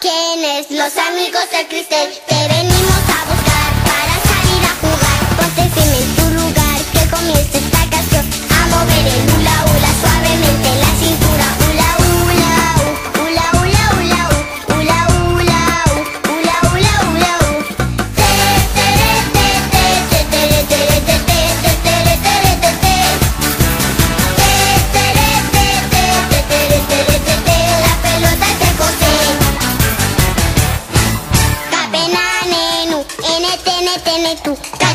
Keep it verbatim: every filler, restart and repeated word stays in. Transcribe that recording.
¿Quiénes? Los amigos del Cristel. Te venimos a buscar para salir a jugar. Ponte firme en tu lugar, que comience esta canción. A mover el hula hula suavemente la cintura. Hula hula uh, hula hula hula uh, hula hula uh, hula hula hula uh. Te tere te te te tere tere te te te tere tere te te. Te tere te te te tere tere te te. La pelota que cose. Kapenanenu, ene tene tene tu.